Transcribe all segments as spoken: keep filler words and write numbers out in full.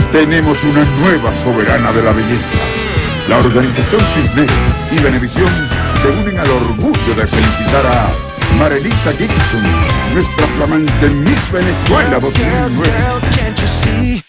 tenemos una nueva soberana de la belleza. La organización Cisneros y Venevisión se unen al orgullo de felicitar a Marelisa Gibson, nuestra flamante Miss Venezuela dos mil nueve.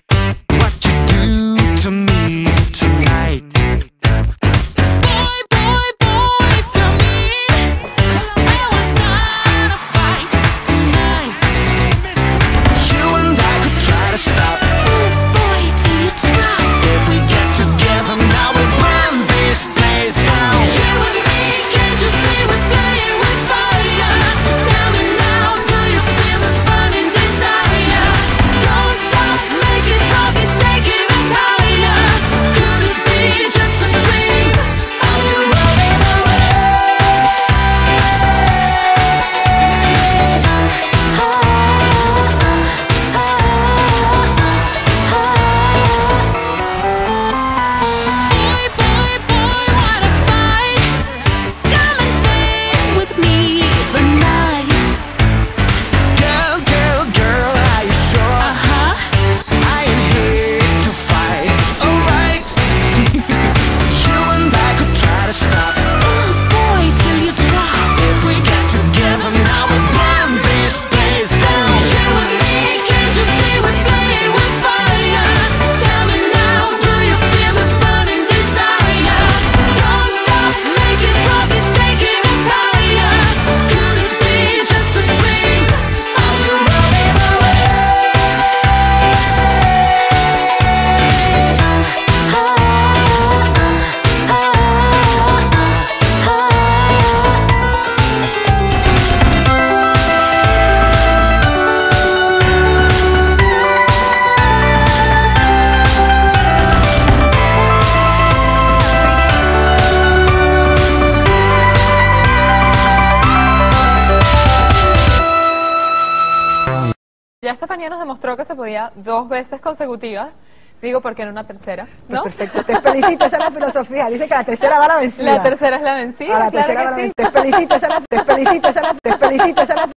Ya Estefanía nos demostró que se podía dos veces consecutivas. Digo, ¿por qué no una tercera? ¿No? Pues perfecto, te felicito, esa es la filosofía. Dice que la tercera va a la vencida. La tercera es la vencida, a la claro tercera que va la sí. vencida. Te felicito, esa es la, te felicito, esa es la, te felicito, esa es la